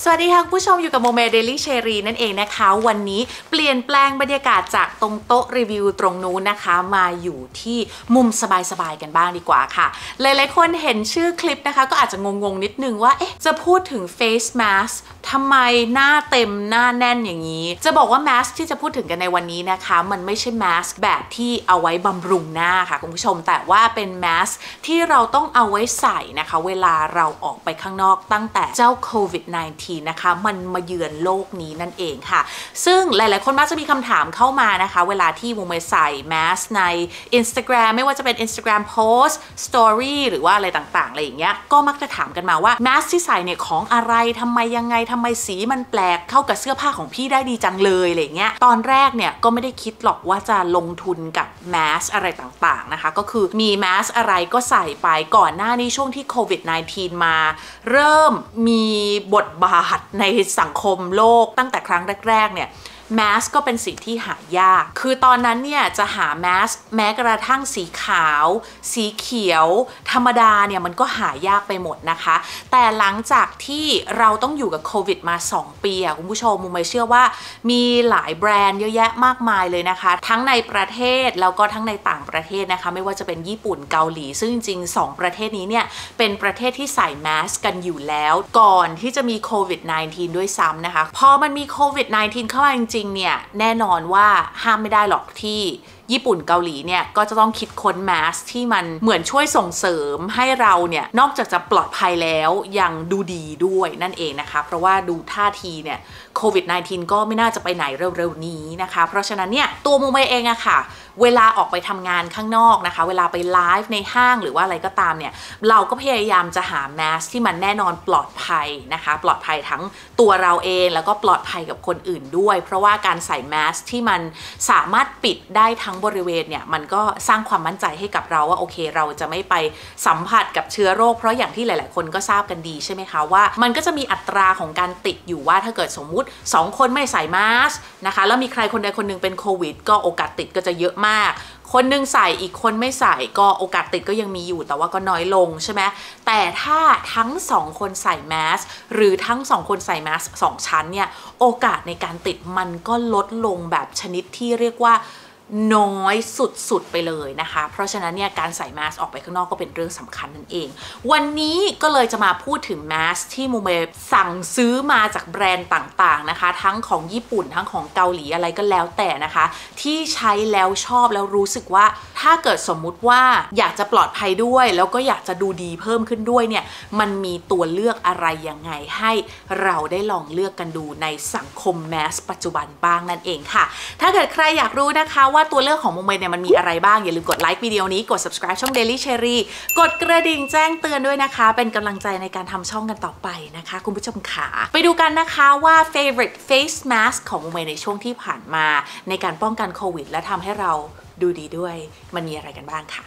สวัสดีค่ะผู้ชมอยู่กับโมเมเดลี่เชอรี่นั่นเองนะคะวันนี้เปลี่ยนแปลงบรรยากาศจากตรงโต๊ะรีวิวตรงนู้นนะคะมาอยู่ที่มุมสบายๆกันบ้างดีกว่าค่ะหลายๆคนเห็นชื่อคลิปนะคะก็อาจจะงงๆนิดนึงว่าจะพูดถึง face mask ทำไมหน้าเต็มหน้าแน่นอย่างนี้จะบอกว่า mask ที่จะพูดถึงกันในวันนี้นะคะมันไม่ใช่ mask แบบที่เอาไว้บำรุงหน้าค่ะคุณผู้ชมแต่ว่าเป็น mask ที่เราต้องเอาไว้ใส่นะคะเวลาเราออกไปข้างนอกตั้งแต่เจ้าโควิด -19 นะคะมันมาเยือนโลกนี้นั่นเองค่ะซึ่งหลายๆคนมักจะมีคำถามเข้ามานะคะเวลาที่โมเมใส่แมสใน Instagram ไม่ว่าจะเป็น Instagram Post Story หรือว่าอะไรต่างๆอะไรอย่างเงี้ยก็มักจะถามกันมาว่าแมสที่ใส่เนี่ยของอะไรทำไมยังไงทำไมสีมันแปลกเข้ากับเสื้อผ้าของพี่ได้ดีจังเลยอะไรเงี้ยตอนแรกเนี่ยก็ไม่ได้คิดหรอกว่าจะลงทุนกับแมสอะไรต่างๆนะคะก็คือมีแมสอะไรก็ใส่ไปก่อนหน้านี้ช่วงที่โควิด -19 มาเริ่มมีบทบาทในสังคมโลกตั้งแต่ครั้งแรกๆเนี่ยแมสก็เป็นสิ่งที่หายากคือตอนนั้นเนี่ยจะหาแมสแม้กระทั่งสีขาวสีเขียวธรรมดาเนี่ยมันก็หายากไปหมดนะคะแต่หลังจากที่เราต้องอยู่กับโควิดมา2 ปีคุณผู้ชมมุมเชื่อว่ามีหลายแบรนด์เยอะแยะมากมายเลยนะคะทั้งในประเทศแล้วก็ทั้งในต่างประเทศนะคะไม่ว่าจะเป็นญี่ปุ่นเกาหลีซึ่งจริงๆ2ประเทศนี้เนี่ยเป็นประเทศที่ใส่แมสกันอยู่แล้วก่อนที่จะมีโควิด -19 ด้วยซ้ำนะคะพอมันมีโควิด -19 เข้ามาจริงๆเนี่ยแน่นอนว่าห้ามไม่ได้หรอกที่ญี่ปุ่นเกาหลีเนี่ยก็จะต้องคิดค้นแมสที่มันเหมือนช่วยส่งเสริมให้เราเนี่ยนอกจากจะปลอดภัยแล้วยังดูดีด้วยนั่นเองนะคะเพราะว่าดูท่าทีเนี่ยโควิด -19 ก็ไม่น่าจะไปไหนเร็วๆนี้นะคะเพราะฉะนั้นเนี่ยตัวโมเมเองอะค่ะเวลาออกไปทำงานข้างนอกนะคะเวลาไปไลฟ์ในห้างหรือว่าอะไรก็ตามเนี่ยเราก็พยายามจะหาแมสที่มันแน่นอนปลอดภัยนะคะปลอดภัยทั้งตัวเราเองแล้วก็ปลอดภัยกับคนอื่นด้วยเพราะว่าการใส่แมสที่มันสามารถปิดได้ทั้งบริเวณเนี่ยมันก็สร้างความมั่นใจให้กับเราว่าโอเคเราจะไม่ไปสัมผัสกับเชื้อโรคเพราะอย่างที่หลายๆคนก็ทราบกันดีใช่ไหมคะว่ามันก็จะมีอัตราของการติดอยู่ว่าถ้าเกิดสมมุติ2 คนไม่ใส่แมสนะคะแล้วมีใครคนใดคนหนึ่งเป็นโควิดก็โอกาสติดก็จะเยอะมากคนนึงใส่อีกคนไม่ใส่ก็โอกาสติดก็ยังมีอยู่แต่ว่าก็น้อยลงใช่ไหมแต่ถ้าทั้ง2 คนใส่แมสหรือทั้ง2 คนใส่แมส2 ชั้นเนี่ยโอกาสในการติดมันก็ลดลงแบบชนิดที่เรียกว่าน้อยสุดๆไปเลยนะคะเพราะฉะนั้นเนี่ยการใส่แมสออกไปข้างนอกก็เป็นเรื่องสำคัญนั่นเองวันนี้ก็เลยจะมาพูดถึงแมสที่โมเมสั่งซื้อมาจากแบรนด์ต่างๆนะคะทั้งของญี่ปุ่นทั้งของเกาหลีอะไรก็แล้วแต่นะคะที่ใช้แล้วชอบแล้วรู้สึกว่าถ้าเกิดสมมุติว่าอยากจะปลอดภัยด้วยแล้วก็อยากจะดูดีเพิ่มขึ้นด้วยเนี่ยมันมีตัวเลือกอะไรยังไงให้เราได้ลองเลือกกันดูในสังคมแมสปัจจุบันบ้างนั่นเองค่ะถ้าเกิดใครอยากรู้นะคะว่าตัวเลือกของโมเมเนี่ยมันมีอะไรบ้างอย่าลืมกดไลค์วิดีโอนี้กด subscribe ช่อง Daily Cherry กดกระดิ่งแจ้งเตือนด้วยนะคะเป็นกำลังใจในการทำช่องกันต่อไปนะคะคุณผู้ชมขาไปดูกันนะคะว่า favorite face mask ของโมเมในช่วงที่ผ่านมาในการป้องกันโควิดและทำให้เราดูดีด้วยมันมีอะไรกันบ้างค่ะ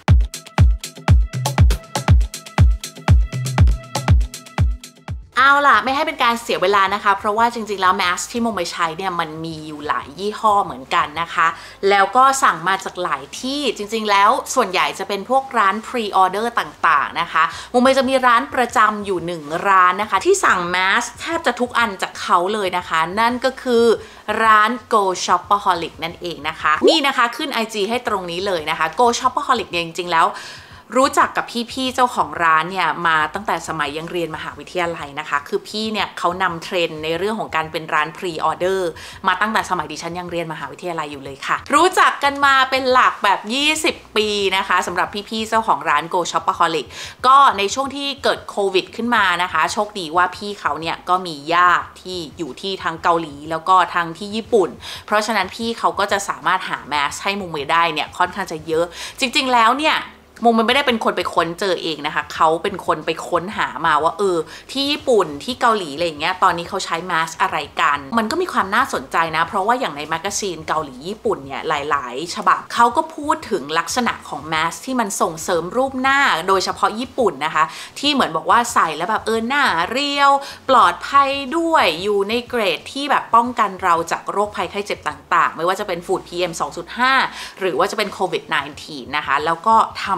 เอาล่ะไม่ให้เป็นการเสียเวลานะคะเพราะว่าจริงๆแล้วแมสที่โมเมใช้เนี่ยมันมีอยู่หลายยี่ห้อเหมือนกันนะคะแล้วก็สั่งมาจากหลายที่จริงๆแล้วส่วนใหญ่จะเป็นพวกร้านพรีออเดอร์ต่างๆนะคะโมเมจะมีร้านประจำอยู่1 ร้านนะคะที่สั่งแมสแทบจะทุกอันจากเขาเลยนะคะนั่นก็คือร้าน Go Shopaholic นั่นเองนะคะนี่นะคะขึ้น IG ให้ตรงนี้เลยนะคะ Go Shopaholic เนี่ยจริงๆแล้วรู้จักกับพี่ๆเจ้าของร้านเนี่ยมาตั้งแต่สมัยยังเรียนมหาวิทยาลัยนะคะคือพี่เนี่ยเขานำเทรนด์ในเรื่องของการเป็นร้านพรีออเดอร์มาตั้งแต่สมัยดิฉันยังเรียนมหาวิทยาลัยอยู่เลยค่ะรู้จักกันมาเป็นหลักแบบ20 ปีนะคะสำหรับพี่ๆเจ้าของร้าน Go Shopaholic ก็ในช่วงที่เกิดโควิดขึ้นมานะคะโชคดีว่าพี่เขาเนี่ยก็มีญาติที่อยู่ที่ทางเกาหลีแล้วก็ทางที่ญี่ปุ่นเพราะฉะนั้นพี่เขาก็จะสามารถหาแมสให้มุมเมได้เนี่ยค่อนข้างจะเยอะจริงๆแล้วเนี่ยมุมมันไม่ได้เป็นคนไปค้นเจอเองนะคะเขาเป็นคนไปค้นหามาว่าที่ญี่ปุ่นที่เกาหลีอะไรอย่างเงี้ยตอนนี้เขาใช้แมสอะไรกันมันก็มีความน่าสนใจนะเพราะว่าอย่างในแมกกาซีนเกาหลีญี่ปุ่นเนี่ยหลายๆฉบับเขาก็พูดถึงลักษณะของแมสที่มันส่งเสริมรูปหน้าโดยเฉพาะญี่ปุ่นนะคะที่เหมือนบอกว่าใส่แล้วแบบหน้าเรียวปลอดภัยด้วยอยู่ในเกรดที่แบบป้องกันเราจากโรคภัยไข้เจ็บต่างๆไม่ว่าจะเป็นฝุ่น PM 2.5 หรือว่าจะเป็นโควิด -19 นะคะแล้วก็ทำ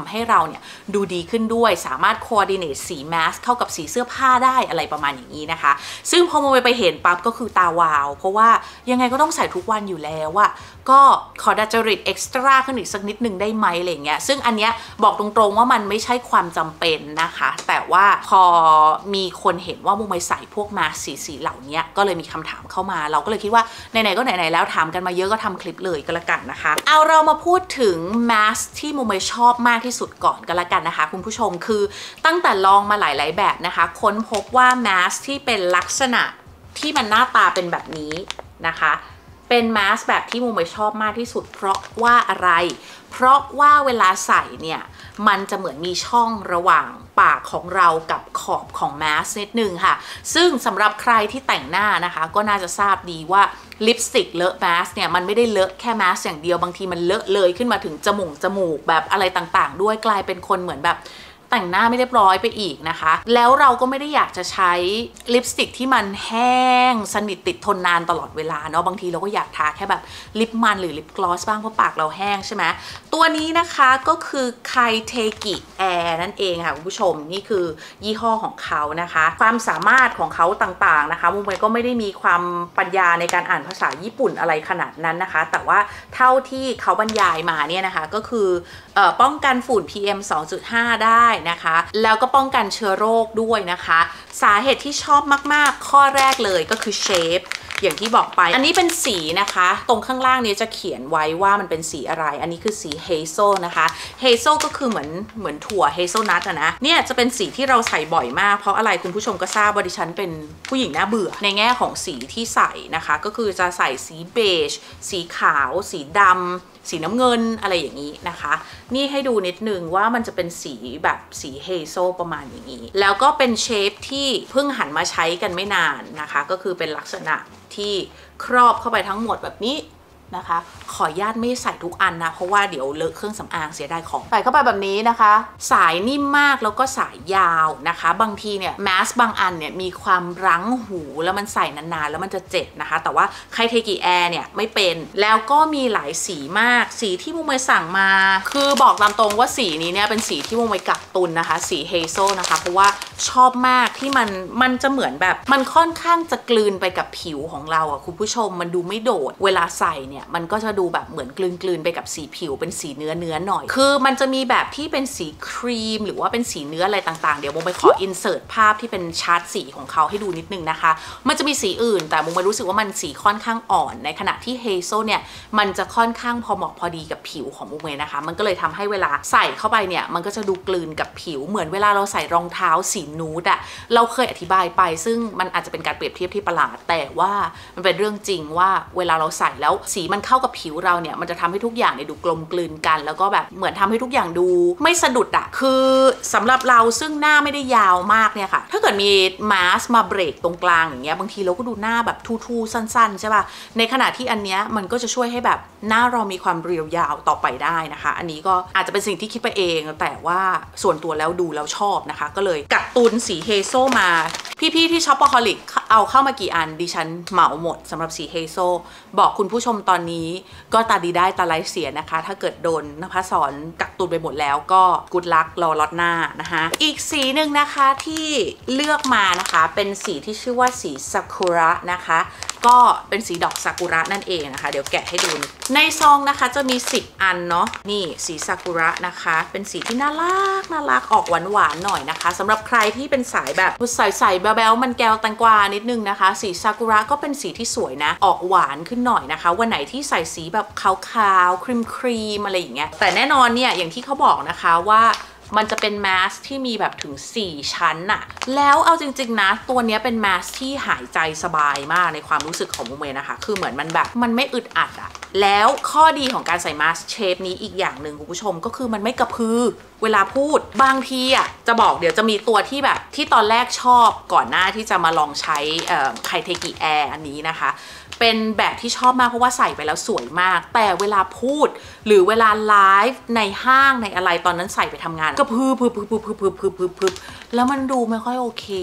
ำให้เราเนี่ยดูดีขึ้นด้วยสามารถ coordinate สีแมสเข้ากับสีเสื้อผ้าได้อะไรประมาณอย่างนี้นะคะซึ่งพอโมไปเห็นปั๊บก็คือตาวาวเพราะว่ายังไงก็ต้องใส่ทุกวันอยู่แล้วอะก็ขอดัดจริตเอ็กซ์ตร้าขึ้นอีกสักนิดนึงได้ไหมอะไรเงี้ยซึ่งอันเนี้ยบอกตรงๆว่ามันไม่ใช่ความจำเป็นนะคะแต่ว่าพอมีคนเห็นว่าโมใส่พวกมาสีเหล่านี้ก็เลยมีคำถามเข้ามาเราก็เลยคิดว่าไหนๆก็ไหนๆแล้วถามกันมาเยอะก็ทำคลิปเลยก็แล้วกันนะคะเอาเรามาพูดถึงมาสที่โมชอบมากที่สุดก่อนก็แล้วกันนะคะคุณผู้ชมคือตั้งแต่ลองมาหลายๆแบบนะคะค้นพบว่ามาสที่เป็นลักษณะที่มันหน้าตาเป็นแบบนี้นะคะเป็นมาสแบบที่โมชอบมากที่สุดเพราะว่าอะไรเพราะว่าเวลาใส่เนี่ยมันจะเหมือนมีช่องระหว่างปากของเรากับขอบของแมสนิดนึงค่ะซึ่งสำหรับใครที่แต่งหน้านะคะก็น่าจะทราบดีว่าลิปสติกเลอะแมสเนี่ยมันไม่ได้เลอะแค่แมสอย่างเดียวบางทีมันเลอะเลยขึ้นมาถึงจมูกแบบอะไรต่างๆด้วยกลายเป็นคนเหมือนแบบแต่งหน้าไม่เรียบร้อยไปอีกนะคะแล้วเราก็ไม่ได้อยากจะใช้ลิปสติกที่มันแห้งสนิทติดทนนานตลอดเวลาเนาะบางทีเราก็อยากทาแค่แบบลิปมันหรือลิปกลอสบ้างเพราะปากเราแห้งใช่ไหมตัวนี้นะคะก็คือไคเทกิแอร์นั่นเองค่ะคุณผู้ชมนี่คือยี่ห้อของเขานะคะความสามารถของเขาต่างๆนะคะมุมก็ไม่ได้มีความปัญญาในการอ่านภาษาญี่ปุ่นอะไรขนาดนั้นนะคะแต่ว่าเท่าที่เขาบรรยายมาเนี่ยนะคะก็คือป้องกันฝุ่น PM 2.5 ได้นะคะแล้วก็ป้องกันเชื้อโรคด้วยนะคะสาเหตุที่ชอบมากๆข้อแรกเลยก็คือเชฟอย่างที่บอกไปอันนี้เป็นสีนะคะตรงข้างล่างนี้จะเขียนไว้ว่ามันเป็นสีอะไรอันนี้คือสีเฮโซนะคะเฮโซก็คือเหมือนถั่วเฮโซนัทอะนะเนี่ยจะเป็นสีที่เราใส่บ่อยมากเพราะอะไรคุณผู้ชมก็ทราบว่าดิฉันเป็นผู้หญิงน่าเบื่อในแง่ของสีที่ใส่นะคะก็คือจะใส่สีเบจสีขาวสีดำสีน้ำเงินอะไรอย่างนี้นะคะนี่ให้ดูนิดนึงว่ามันจะเป็นสีแบบสีเฮโซประมาณอย่างนี้แล้วก็เป็นเชฟที่เพิ่งหันมาใช้กันไม่นานนะคะก็คือเป็นลักษณะที่ครอบเข้าไปทั้งหมดแบบนี้นะคะขออนุญาตไม่ใส่ทุกอันนะเพราะว่าเดี๋ยวเลอะเครื่องสำอางเสียดายของใส่เข้าไปแบบนี้นะคะสายนิ่มมากแล้วก็สายยาวนะคะบางทีเนี่ยแมสบางอันเนี่ยมีความรั้งหูแล้วมันใส่นานๆแล้วมันจะเจ็บนะคะแต่ว่าไคเทกิแอร์เนี่ยไม่เป็นแล้วก็มีหลายสีมากสีที่มุมไปสั่งมาคือบอกตามตรงว่าสีนี้เนี่ยเป็นสีที่มุมไปกักตุนนะคะสีเฮโซนะคะเพราะว่าชอบมากที่มันจะเหมือนแบบมันค่อนข้างจะกลืนไปกับผิวของเราอ่ะคุณผู้ชมมันดูไม่โดดเวลาใส่เนี่ยมันก็จะดูแบบเหมือนกลืนไปกับสีผิวเป็นสีเนื้อหน่อยคือมันจะมีแบบที่เป็นสีครีมหรือว่าเป็นสีเนื้ออะไรต่างๆเดี๋ยวมุมไปขออินเสิร์ตภาพที่เป็นชาร์ตสีของเขาให้ดูนิดนึงนะคะมันจะมีสีอื่นแต่มุมไปรู้สึกว่ามันสีค่อนข้างอ่อนในขณะที่เฮโซเนี่ยมันจะค่อนข้างพอเหมาะพอดีกับผิวของมุมเลยนะคะมันก็เลยทำให้เวลาใส่เข้าไปเนี่ยมันก็จะดูกลืนกับผิวเหมือนเวลาเราใส่รองเท้าสีนูดอะเราเคยอธิบายไปซึ่งมันอาจจะเป็นการเปรียบเทียบที่ประหลาดแต่ว่ามันเป็นเรื่องจริงว่าเวลาเราใส่แล้วสีมันเข้ากับผิวเราเนี่ยมันจะทำให้ทุกอย่างเนี่ยดูกลมกลืนกันแล้วก็แบบเหมือนทำให้ทุกอย่างดูไม่สะดุดอะคือสำหรับเราซึ่งหน้าไม่ได้ยาวมากเนี่ยค่ะถ้าเกิดมีมาสมาเบรกตรงกลางอย่างเงี้ยบางทีเราก็ดูหน้าแบบทูๆสั้นๆใช่ป่ะในขณะที่อันเนี้ยมันก็จะช่วยให้แบบหน้าเรามีความเรียวยาวต่อไปได้นะคะอันนี้ก็อาจจะเป็นสิ่งที่คิดไปเองแต่ว่าส่วนตัวแล้วดูแล้วชอบนะคะก็เลยกักตุนสีเฮโซมาพี่ๆที่ช็อปปอฮอลิกเอาเข้ามากี่อันดิฉันเหมาหมดสำหรับสีเฮโซบอกคุณผู้ชมตอนนี้ก็ตาดีได้ตาไร้เสียนะคะถ้าเกิดโดนนภัสสรกักตุนไปหมดแล้วก็กูดลักรอล็อตหน้านะคะอีกสีหนึ่งนะคะที่เลือกมานะคะเป็นสีที่ชื่อว่าสีซากุระนะคะก็เป็นสีดอกซากุระนั่นเองนะคะเดี๋ยวแกะให้ดูในซองนะคะจะมี10อันเนาะนี่สีซากุระนะคะเป็นสีที่น่ารักออกหวานๆหน่อยนะคะสำหรับใครที่เป็นสายแบบใส่แบ๊วๆมันแก้วแตงกวานิดนึงนะคะสีซากุระก็เป็นสีที่สวยนะออกหวานขึ้นหน่อยนะคะวันไหนที่ใส่สีแบบขาวๆครีมอะไรอย่างเงี้ยแต่แน่นอนเนี่ยอย่างที่เขาบอกนะคะว่ามันจะเป็นแมสที่มีแบบถึง4ชั้นอะแล้วเอาจริงๆนะตัวนี้เป็นแมสที่หายใจสบายมากในความรู้สึกของโมเมนะคะคือเหมือนมันแบบมันไม่อึดอัดอะแล้วข้อดีของการใส่มาสเชฟนี้อีกอย่างหนึ่งคุณผู้ชมก็คือมันไม่กระพือเวลาพูดบางทีอะจะบอกเดี๋ยวจะมีตัวที่แบบที่ตอนแรกชอบก่อนหน้าที่จะมาลองใช้ไคเทกิแอร์อันนี้นะคะเป็นแบบที่ชอบมากเพราะว่าใส่ไปแล้วสวยมากแต่เวลาพูดหรือเวลาไลฟ์ในห้างในอะไรตอนนั้นใส่ไปทำงานก็พึบแล้วมันดูไม่ค่อยโอเคอะ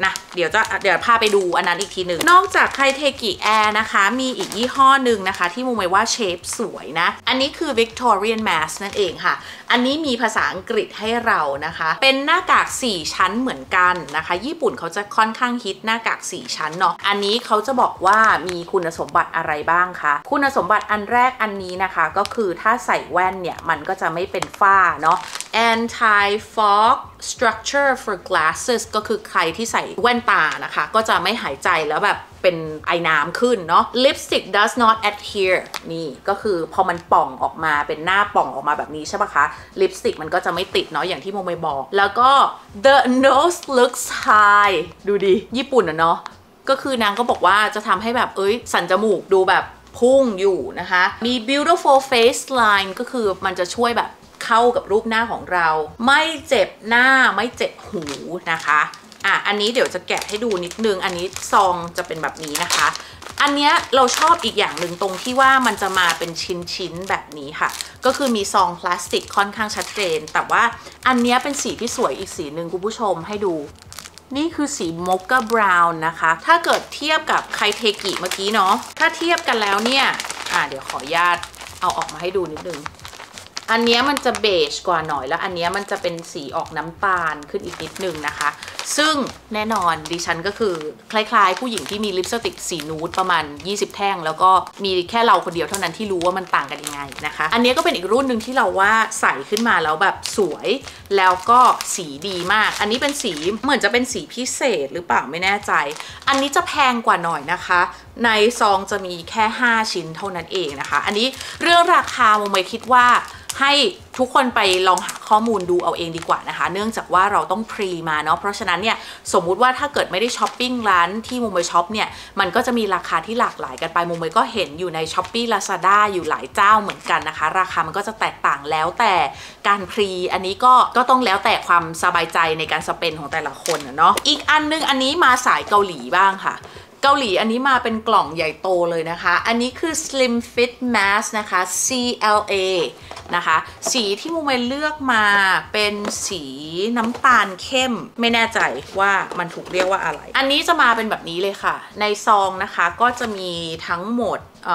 นะเดี๋ยวพาไปดูอันนั้นอีกทีหนึ่งนอกจากไคเทกิแอร์นะคะมีอีกยี่ห้อหนึ่งนะคะที่มุมว่าเชฟสวยนะอันนี้คือ Victorian Mask นั่นเองค่ะอันนี้มีภาษาอังกฤษให้เรานะคะเป็นหน้ากาก4ชั้นเหมือนกันนะคะญี่ปุ่นเขาจะค่อนข้างฮิตหน้ากาก4ชั้นเนาะอันนี้เขาจะบอกว่ามีคุณสมบัติอะไรบ้างคะคุณสมบัติอันแรกอันนี้นะคะก็คือถ้าใส่แว่นเนี่ยมันก็จะไม่เป็นฝ้าเนาะ anti fog structure for glasses ก็คือใครที่ใส่แว่นตานะคะก็จะไม่หายใจแล้วแบบเป็นไอน้ำขึ้นเนาะ lipstick does not adhere นี่ก็คือพอมันป่องออกมาเป็นหน้าป่องออกมาแบบนี้ใช่ปะคะลิปสติกมันก็จะไม่ติดเนาะอย่างที่โมเมบอกแล้วก็ the nose looks high ดูดิญี่ปุ่นอะเนาะก็คือนางก็บอกว่าจะทำให้แบบสันจมูกดูแบบพุ่งอยู่นะคะมี beautiful face line ก็คือมันจะช่วยแบบเข้ากับรูปหน้าของเราไม่เจ็บหน้าไม่เจ็บหูนะคะอันนี้เดี๋ยวจะแกะให้ดูนิดนึงอันนี้ซองจะเป็นแบบนี้นะคะอันเนี้ยเราชอบอีกอย่างหนึ่งตรงที่ว่ามันจะมาเป็นชิ้นแบบนี้ค่ะก็คือมีซองพลาสติกค่อนข้างชัดเจนแต่ว่าอันเนี้ยเป็นสีที่สวยอีกสีหนึ่งคุณผู้ชมให้ดูนี่คือสีโมกาบราวน์นะคะถ้าเกิดเทียบกับไคเทกิเมื่อกี้เนาะถ้าเทียบกันแล้วเนี่ยเดี๋ยวขออนุญาตเอาออกมาให้ดูนิดนึงอันนี้มันจะเบจกว่าหน่อยแล้วอันนี้มันจะเป็นสีออกน้ำตาลขึ้นอีกนิดนึงนะคะซึ่งแน่นอนดิฉันก็คือคล้ายๆผู้หญิงที่มีลิปสติกสีนูดประมาณ20แท่งแล้วก็มีแค่เราคนเดียวเท่านั้นที่รู้ว่ามันต่างกันยังไงนะคะอันนี้ก็เป็นอีกรุ่นหนึ่งที่เราว่าใส่ขึ้นมาแล้วแบบสวยแล้วก็สีดีมากอันนี้เป็นสีเหมือนจะเป็นสีพิเศษหรือเปล่าไม่แน่ใจอันนี้จะแพงกว่าหน่อยนะคะในซองจะมีแค่5ชิ้นเท่านั้นเองนะคะอันนี้เรื่องราคาโมเมคิดว่าให้ทุกคนไปลองหาข้อมูลดูเอาเองดีกว่านะคะเนื่องจากว่าเราต้องพรีมาเนาะเพราะฉะนั้นเนี่ยสมมุติว่าถ้าเกิดไม่ได้ช้อปปิ้งร้านที่โมเมช็อปเนี่ยมันก็จะมีราคาที่หลากหลายกันไปโมเมก็เห็นอยู่ใน Shopee Lazada อยู่หลายเจ้าเหมือนกันนะคะราคามันก็จะแตกต่างแล้วแต่การพรีอันนี้ก็ต้องแล้วแต่ความสบายใจในการสเปนของแต่ละคนเนาะอีกอันนึงอันนี้มาสายเกาหลีบ้างค่ะเกาหลีอันนี้มาเป็นกล่องใหญ่โตเลยนะคะอันนี้คือ Slim Fit Mask นะคะ CLA นะคะสีที่โมเมเลือกมาเป็นสีน้ำตาลเข้มไม่แน่ใจว่ามันถูกเรียกว่าอะไรอันนี้จะมาเป็นแบบนี้เลยค่ะในซองนะคะก็จะมีทั้งหมด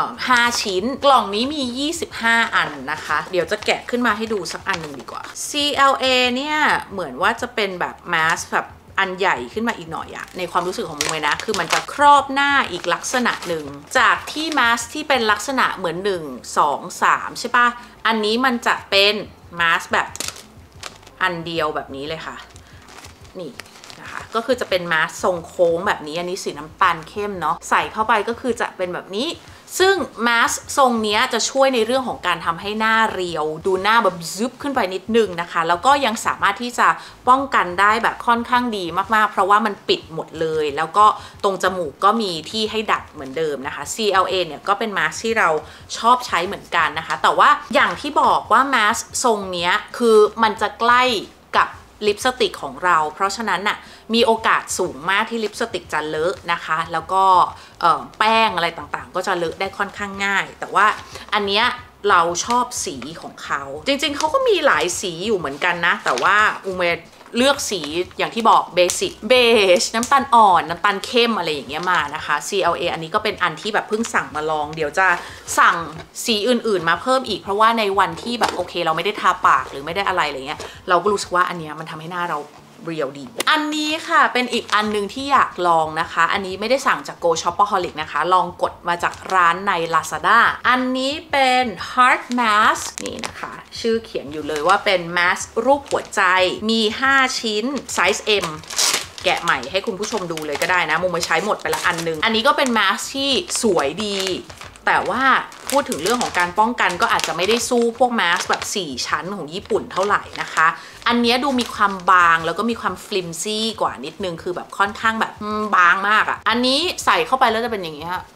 5 ชิ้นกล่องนี้มี25อันนะคะเดี๋ยวจะแกะขึ้นมาให้ดูสักอันหนึ่งดีกว่า CLA เนี่ยเหมือนว่าจะเป็นแบบมาสก์แบบอันใหญ่ขึ้นมาอีกหน่อยอะในความรู้สึกของโมเมนะคือมันจะครอบหน้าอีกลักษณะหนึ่งจากที่มาสก์ที่เป็นลักษณะเหมือน1 2 3ใช่ปะอันนี้มันจะเป็นมาสก์แบบอันเดียวแบบนี้เลยค่ะนี่นะคะก็คือจะเป็นมาสก์ทรงโค้งแบบนี้อันนี้สีน้ำตาลเข้มเนาะใส่เข้าไปก็คือจะเป็นแบบนี้ซึ่งมาสก์ทรงนี้จะช่วยในเรื่องของการทำให้หน้าเรียวดูหน้าแบบซึบขึ้นไปนิดนึงนะคะแล้วก็ยังสามารถที่จะป้องกันได้แบบค่อนข้างดีมากๆเพราะว่ามันปิดหมดเลยแล้วก็ตรงจมูกก็มีที่ให้ดัดเหมือนเดิมนะคะ CLA เนี่ยก็เป็นมาสก์ที่เราชอบใช้เหมือนกันนะคะแต่ว่าอย่างที่บอกว่ามาสก์ทรงนี้คือมันจะใกล้กับลิปสติกของเราเพราะฉะนั้นน่ะมีโอกาสสูงมากที่ลิปสติกจะเลอะนะคะแล้วก็แป้งอะไรต่างๆก็จะเลอะได้ค่อนข้างง่ายแต่ว่าอันเนี้ยเราชอบสีของเขาจริงๆเขาก็มีหลายสีอยู่เหมือนกันนะแต่ว่าอุเมเลือกสีอย่างที่บอกเบสิกเบจน้ำตาลอ่อนน้ำตาลเข้มอะไรอย่างเงี้ยมานะคะ CLA อันนี้ก็เป็นอันที่แบบเพิ่งสั่งมาลองเดี๋ยวจะสั่งสีอื่นๆมาเพิ่มอีกเพราะว่าในวันที่แบบโอเคเราไม่ได้ทาปากหรือไม่ได้อะไรอะไรเงี้ยเราก็รู้สึกว่าอันเนี้ยมันทำให้หน้าเราเรียวดีอันนี้ค่ะเป็นอีกอันนึงที่อยากลองนะคะอันนี้ไม่ได้สั่งจาก Go Shopaholic นะคะลองกดมาจากร้านใน Lazada อันนี้เป็น Heart Mask นี่นะคะชื่อเขียนอยู่เลยว่าเป็น mask รูปหัวใจมี5ชิ้นไซส์ M แกะใหม่ให้คุณผู้ชมดูเลยก็ได้นะมุมมาใช้หมดไปละอันนึงอันนี้ก็เป็น mask ที่สวยดีแต่ว่าพูดถึงเรื่องของการป้องกันก็อาจจะไม่ได้สู้พวกมาสก์แบบ4ชั้นของญี่ปุ่นเท่าไหร่นะคะอันนี้ดูมีความบางแล้วก็มีความฟลิมซี่กว่านิดนึงคือแบบค่อนข้างแบบบางมากอ่ะอันนี้ใส่เข้าไปแล้วจะเป็นอย่างนี้ค่ะ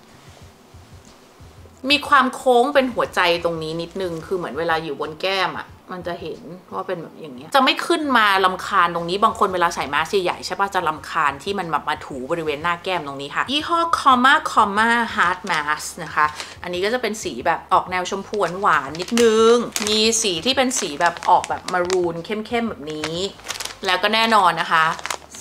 มีความโค้งเป็นหัวใจตรงนี้นิดนึงคือเหมือนเวลาอยู่บนแก้มอ่ะมันจะเห็นว่าเป็นแบบอย่างเงี้ยจะไม่ขึ้นมาลำคาญตรงนี้บางคนเวลาใส่มาสก์ใหญ่ๆใช่ป่ะจะลำคาญที่มันแบบมาถูบริเวณหน้าแก้มตรงนี้ค่ะยี่ห้อ Comma Heart Mask นะคะอันนี้ก็จะเป็นสีแบบออกแนวชมพูหวานนิดนึงมีสีที่เป็นสีแบบออกแบบมารูนเข้มๆแบบนี้แล้วก็แน่นอนนะคะ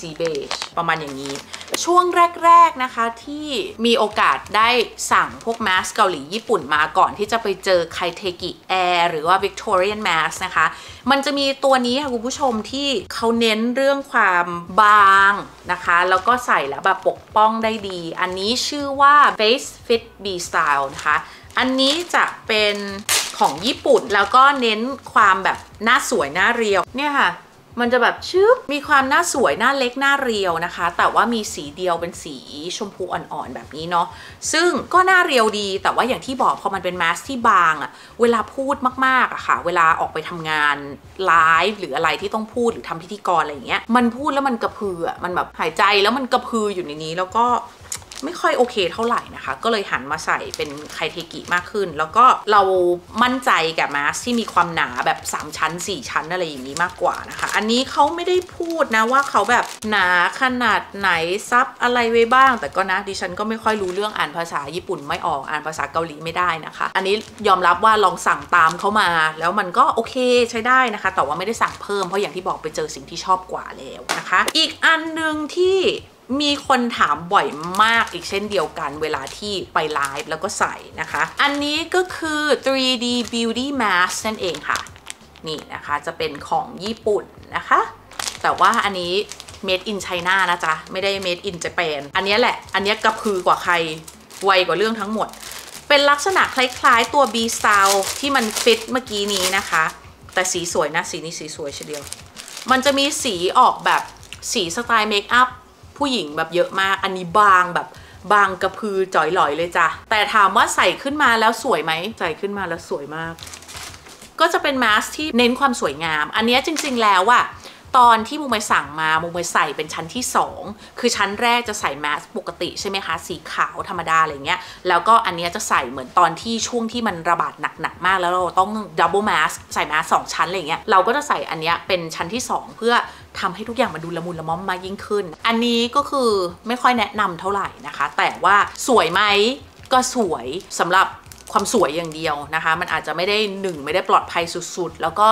สีเบจประมาณอย่างนี้ช่วงแรกๆนะคะที่มีโอกาสได้สั่งพวกแมสเกาหลีญี่ปุ่นมาก่อนที่จะไปเจอไคเทกิแอร์หรือว่า Victorian Mask นะคะมันจะมีตัวนี้ค่ะคุณผู้ชมที่เขาเน้นเรื่องความบางนะคะแล้วก็ใส่แล้วแบบปกป้องได้ดีอันนี้ชื่อว่า Face Fit B Style นะคะอันนี้จะเป็นของญี่ปุ่นแล้วก็เน้นความแบบหน้าสวยหน้าเรียวเนี่ยค่ะมันจะแบบชึบมีความหน้าสวยหน้าเล็กหน้าเรียวนะคะแต่ว่ามีสีเดียวเป็นสีชมพูอ่อนๆแบบนี้เนาะซึ่งก็หน้าเรียวดีแต่ว่าอย่างที่บอกพอมันเป็นมาสก์ที่บางอะเวลาพูดมากๆอะค่ะเวลาออกไปทำงานไลฟ์หรืออะไรที่ต้องพูดหรือทำพิธีกรอะไรอย่างเงี้ยมันพูดแล้วมันกระพืออะมันแบบหายใจแล้วมันกระพืออยู่ในนี้แล้วก็ไม่ค่อยโอเคเท่าไหร่นะคะก็เลยหันมาใส่เป็นไคเทกิมากขึ้นแล้วก็เรามั่นใจกับมาสก์ที่มีความหนาแบบ3ชั้น4ชั้นอะไรอย่างนี้มากกว่านะคะอันนี้เขาไม่ได้พูดนะว่าเขาแบบหนาขนาดไหนซับอะไรไว้บ้างแต่ก็นะดิฉันก็ไม่ค่อยรู้เรื่องอ่านภาษาญี่ปุ่นไม่ออกอ่านภาษาเกาหลีไม่ได้นะคะอันนี้ยอมรับว่าลองสั่งตามเขามาแล้วมันก็โอเคใช้ได้นะคะแต่ว่าไม่ได้สั่งเพิ่มเพราะอย่างที่บอกไปเจอสิ่งที่ชอบกว่าแล้วนะคะอีกอันนึงที่มีคนถามบ่อยมากอีกเช่นเดียวกันเวลาที่ไปไลฟ์แล้วก็ใส่นะคะอันนี้ก็คือ 3D Beauty Mask นั่นเองค่ะนี่นะคะจะเป็นของญี่ปุ่นนะคะแต่ว่าอันนี้ Made in China นะจ๊ะไม่ได้ Made in Japan อันนี้แหละอันนี้กระพือกว่าใครไวกว่าเรื่องทั้งหมดเป็นลักษณะคล้ายๆตัว B Style ที่มันฟิตเมื่อกี้นี้นะคะแต่สีสวยนะสีนี้สีสวยเชียวมันจะมีสีออกแบบสีสไตล์เมคอัพผู้หญิงแบบเยอะมากอันนี้บางแบบบางกระพือจ่อยหลอยเลยจ้ะแต่ถามว่าใส่ขึ้นมาแล้วสวยไหมใส่ขึ้นมาแล้วสวยมากก็จะเป็นมาสก์ที่เน้นความสวยงามอันนี้จริงๆแล้วอะตอนที่มุมไปสั่งมามุมไปใส่เป็นชั้นที่2คือชั้นแรกจะใส่แมสปกติใช่ไหมคะสีขาวธรรมดาอะไรเงี้ยแล้วก็อันนี้จะใส่เหมือนตอนที่ช่วงที่มันระบาดหนักๆมากแล้วเราต้องดับเบิลแมสใส่แมส2ชั้นอะไรเงี้ยเราก็จะใส่อันนี้เป็นชั้นที่2เพื่อทำให้ทุกอย่างมันดูละมุนละม่อมมากยิ่งขึ้นอันนี้ก็คือไม่ค่อยแนะนำเท่าไหร่นะคะแต่ว่าสวยไหมก็สวยสำหรับความสวยอย่างเดียวนะคะมันอาจจะไม่ได้1ไม่ได้ปลอดภัยสุดๆแล้วก็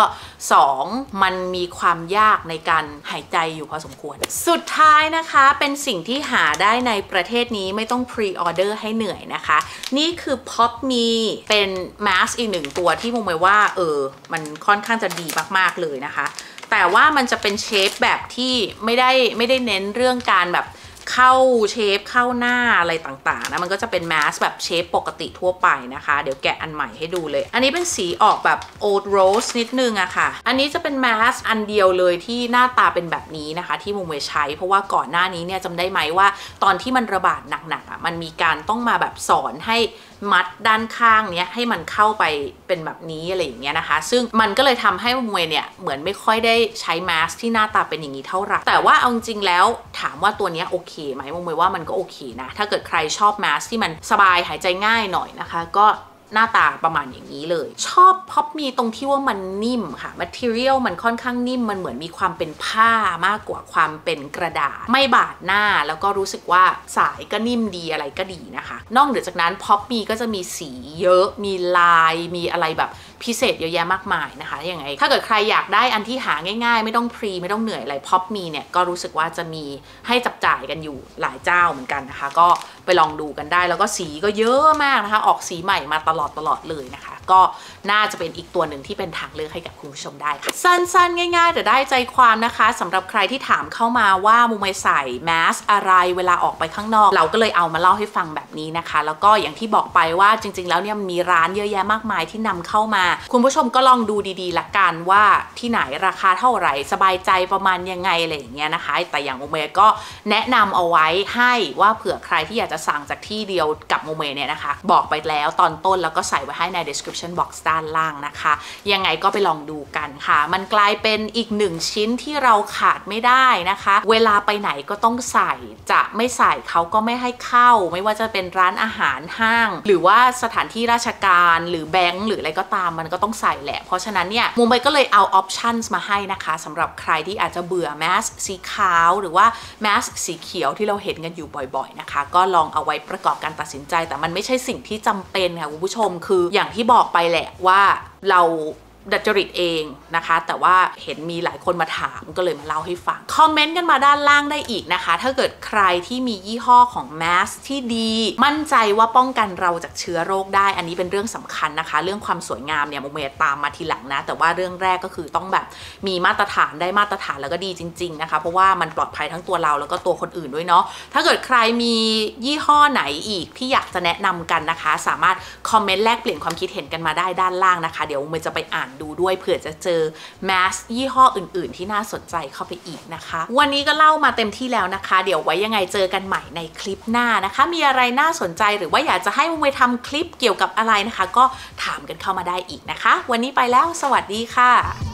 2มันมีความยากในการหายใจอยู่พอสมควรสุดท้ายนะคะเป็นสิ่งที่หาได้ในประเทศนี้ไม่ต้องพรีออเดอร์ให้เหนื่อยนะคะนี่คือ Pop Me เป็นมาสก์อีก1ตัวที่มุมไว้ว่ามันค่อนข้างจะดีมากๆเลยนะคะแต่ว่ามันจะเป็นเชฟแบบที่ไม่ได้เน้นเรื่องการแบบเข้าเชฟเข้าหน้าอะไรต่างๆนะมันก็จะเป็นมาสก์แบบเชฟปกติทั่วไปนะคะเดี๋ยวแกะอันใหม่ให้ดูเลยอันนี้เป็นสีออกแบบ Old Rose นิดนึงอะค่ะอันนี้จะเป็นมาสก์อันเดียวเลยที่หน้าตาเป็นแบบนี้นะคะที่มุมเวใช้เพราะว่าก่อนหน้านี้เนี่ยจำได้ไหมว่าตอนที่มันระบาดหนักๆอะมันมีการต้องมาแบบสอนให้มัดด้านข้างเนี้ยให้มันเข้าไปเป็นแบบนี้อะไรอย่างเงี้ยนะคะซึ่งมันก็เลยทำให้มุมเวเนี่ยเหมือนไม่ค่อยได้ใช้มาสก์ที่หน้าตาเป็นอย่างนี้เท่าไหร่แต่ว่าเอาจริงแล้วถามว่าตัวเนี้ยโอเคไหมมุมเวว่ามันก็โอเคนะถ้าเกิดใครชอบมาสก์ที่มันสบายหายใจง่ายหน่อยนะคะก็หน้าตาประมาณอย่างนี้เลยชอบพ็อปมีตรงที่ว่ามันนิ่มค่ะ material มันค่อนข้างนิ่มมันเหมือนมีความเป็นผ้ามากกว่าความเป็นกระดาษไม่บาดหน้าแล้วก็รู้สึกว่าสายก็นิ่มดีอะไรก็ดีนะคะนอกเหนือจากนั้นพ็อปมีก็จะมีสีเยอะมีลายมีอะไรแบบพิเศษเยอะแยะมากมายนะคะยังไงถ้าเกิดใครอยากได้อันที่หาง่ายๆไม่ต้องพรีไม่ต้องเหนื่อยอะไรพ็อปมีเนี่ยก็รู้สึกว่าจะมีให้จับจ่ายกันอยู่หลายเจ้าเหมือนกันนะคะก็ไปลองดูกันได้แล้วก็สีก็เยอะมากนะคะออกสีใหม่มาตลอดเลยนะคะก็น่าจะเป็นอีกตัวหนึ่งที่เป็นทางเลือกให้กับคุณผู้ชมได้ค่ะสั้นๆง่ายๆแต่ได้ใจความนะคะสำหรับใครที่ถามเข้ามาว่ามุมใส่แมสอะไรเวลาออกไปข้างนอกเราก็เลยเอามาเล่าให้ฟังแบบนี้นะคะแล้วก็อย่างที่บอกไปว่าจริงๆแล้วเนี่ยมีร้านเยอะแยะมากมายที่นำเข้ามาคุณผู้ชมก็ลองดูดีๆละกันว่าที่ไหนราคาเท่าไหร่สบายใจประมาณยังไงอะไรอย่างเงี้ยนะคะแต่อย่างโมเมก็แนะนำเอาไว้ให้ว่าเผื่อใครที่อยากจะสั่งจากที่เดียวกับโมเมเนี่ยนะคะบอกไปแล้วตอนต้นแล้วก็ใส่ไว้ให้ใน description box ด้านล่างนะคะยังไงก็ไปลองดูกันค่ะมันกลายเป็นอีก1ชิ้นที่เราขาดไม่ได้นะคะเวลาไปไหนก็ต้องใส่จะไม่ใส่เขาก็ไม่ให้เข้าไม่ว่าจะเป็นร้านอาหารห้างหรือว่าสถานที่ราชการหรือแบงก์หรืออะไรก็ตามมันก็ต้องใส่แหละเพราะฉะนั้นเนี่ยมุมไบก็เลยเอาออปชั่นมาให้นะคะสำหรับใครที่อาจจะเบื่อแมสสีขาวหรือว่าแมสสีเขียวที่เราเห็นกันอยู่บ่อยๆนะคะก็ลองเอาไว้ประกอบการตัดสินใจแต่มันไม่ใช่สิ่งที่จำเป็นค่ะคุณผู้ชมคืออย่างที่บอกไปแหละว่าเราดัดจริตเองนะคะแต่ว่าเห็นมีหลายคนมาถามก็เลยมาเล่าให้ฟังคอมเมนต์กันมาด้านล่างได้อีกนะคะถ้าเกิดใครที่มียี่ห้อของแมสที่ดีมั่นใจว่าป้องกันเราจากเชื้อโรคได้อันนี้เป็นเรื่องสำคัญนะคะเรื่องความสวยงามเนี่ยโมเมตามมาทีหลังนะแต่ว่าเรื่องแรกก็คือต้องแบบมีมาตรฐานได้มาตรฐานแล้วก็ดีจริงๆนะคะเพราะว่ามันปลอดภัยทั้งตัวเราแล้วก็ตัวคนอื่นด้วยเนาะถ้าเกิดใครมียี่ห้อไหนอีกที่อยากจะแนะนำกันนะคะสามารถคอมเมนต์แลกเปลี่ยนความคิดเห็นกันมาได้ด้านล่างนะคะเดี๋ยวโมจะไปอ่านดูด้วยเผื่อจะเจอแมสยี่ห้ออื่นๆที่น่าสนใจเข้าไปอีกนะคะวันนี้ก็เล่ามาเต็มที่แล้วนะคะเดี๋ยวไว้ยังไงเจอกันใหม่ในคลิปหน้านะคะมีอะไรน่าสนใจหรือว่าอยากจะให้โมทำคลิปเกี่ยวกับอะไรนะคะก็ถามกันเข้ามาได้อีกนะคะวันนี้ไปแล้วสวัสดีค่ะ